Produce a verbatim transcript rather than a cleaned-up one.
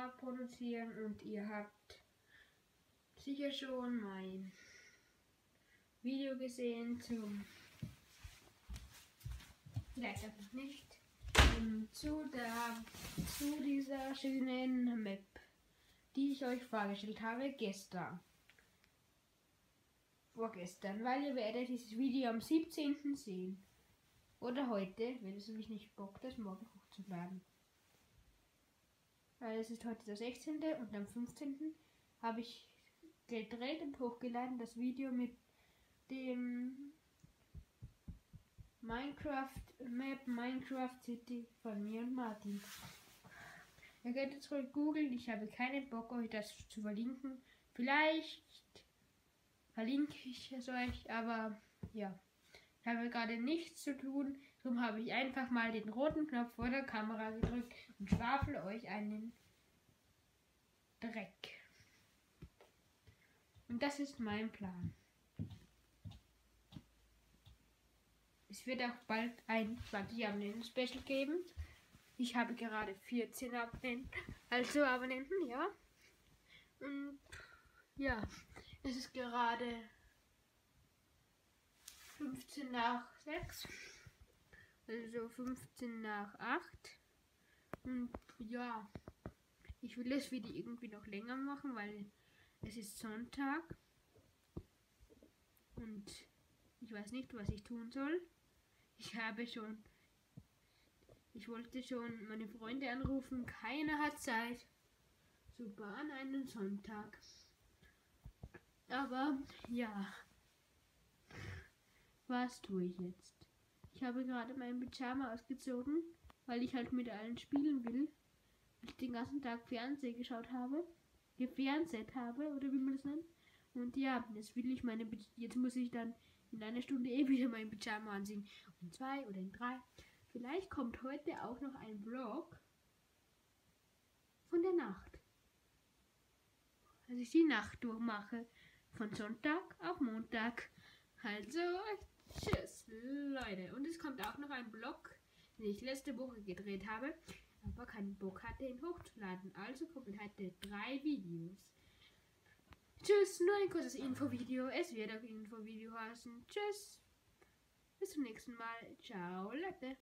Tag produzieren und ihr habt sicher schon mein Video gesehen zum, vielleicht auch noch nicht, um, zu, der, zu dieser schönen Map, die ich euch vorgestellt habe gestern. Vorgestern, weil ihr werdet dieses Video am siebzehnten sehen. Oder heute, wenn es mich nicht bockt, das morgen hochzuladen. Weil es ist heute der sechzehnte und am fünfzehnten habe ich gedreht und hochgeladen das Video mit dem Minecraft Map Minecraft City von mir und Martin. Ihr könnt jetzt ruhig googeln, ich habe keinen Bock euch das zu verlinken. Vielleicht verlinke ich es euch, aber ja, ich habe gerade nichts zu tun, darum habe ich einfach mal den roten Knopf vor der Kamera gedrückt und schwafel euch einen Dreck. Und das ist mein Plan. Es wird auch bald ein zwanzig Abonnenten-Special geben. Ich habe gerade vierzehn Abonnenten, also Abonnenten, ja. Und ja, es ist gerade fünfzehn nach sechs, also fünfzehn nach acht. Und ja, ich will das Video irgendwie noch länger machen, weil es ist Sonntag. Und ich weiß nicht, was ich tun soll. Ich habe schon, ich wollte schon meine Freunde anrufen, keiner hat Zeit. Super, an einem Sonntag. Aber ja, was tue ich jetzt? Ich habe gerade meinen Pyjama ausgezogen, weil ich halt mit allen spielen will. Weil ich den ganzen Tag Fernsehen geschaut habe, gefernseht habe, oder wie man das nennt. Und ja, jetzt will ich meine, jetzt muss ich dann in einer Stunde eh wieder mein Pyjama anziehen. Und in zwei oder in drei. Vielleicht kommt heute auch noch ein Vlog von der Nacht. Als ich die Nacht durchmache. Von Sonntag auf Montag. Also, tschüss, Leute. Und es kommt auch noch ein Vlog, den ich letzte Woche gedreht habe, aber keinen Bock hatte, ihn hochzuladen. Also kommen heute drei Videos. Tschüss, nur ein kurzes Infovideo. Es wird auch Infovideo heißen. Tschüss. Bis zum nächsten Mal. Ciao, Leute.